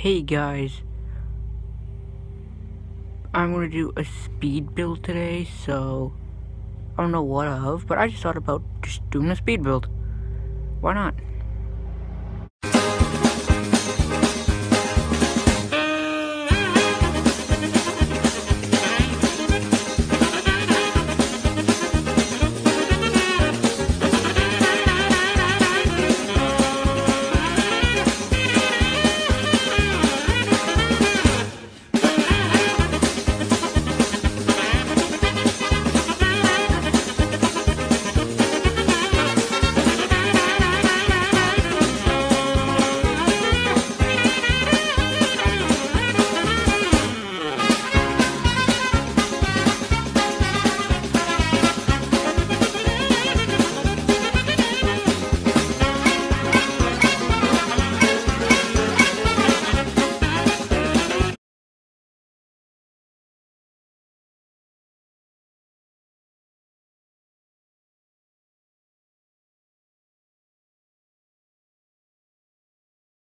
Hey guys, I'm gonna do a speed build today, so I don't know what of, but I just thought about just doing a speed build. Why not?